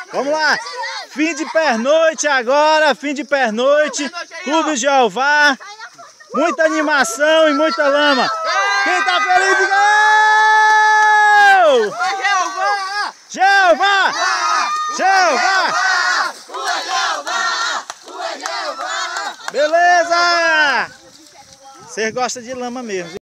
Vamos lá. Fim de pernoite agora, fim de pernoite. Clube Jeová. Muita animação e muita lama. Quem tá feliz, diga eu! Jeová! Jeová! Beleza! Vocês gostam de lama mesmo.